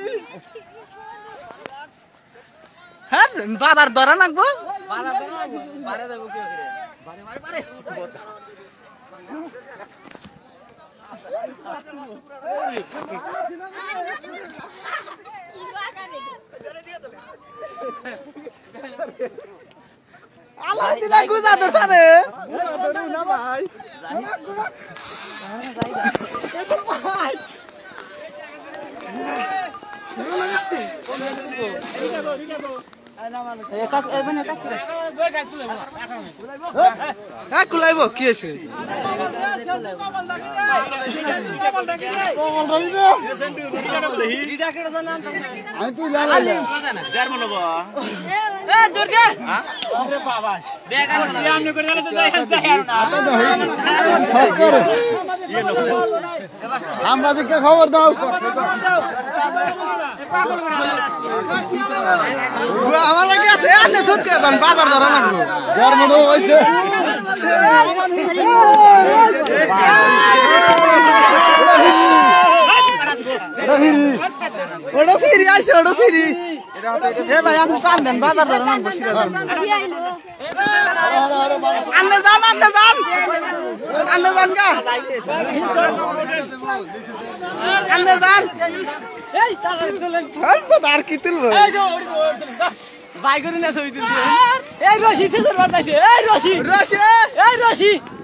হ্যাঁ বাজার ধরা নাকবো আল্লাহ দিলা গুজা তো সাবে না ভাই কুলাইব কি আছে সাংবাদিককে খবর দাও আমার লাগে আছে আপনি সুদ করে দেন বাজার ধরা লাগবে গরম হইছে ওটা ফিরি আইছে ওটা ফিরি এ ভাই আপনি টান দেন বাজার ধরা লাগবে আন্নে যান আন্নে যান কা আন্নে যান এই তার কি তুলবো ভাই করে না ছবি তুলছে এই রশি থেকে বাতাইছে এই রশি রশি এই রশি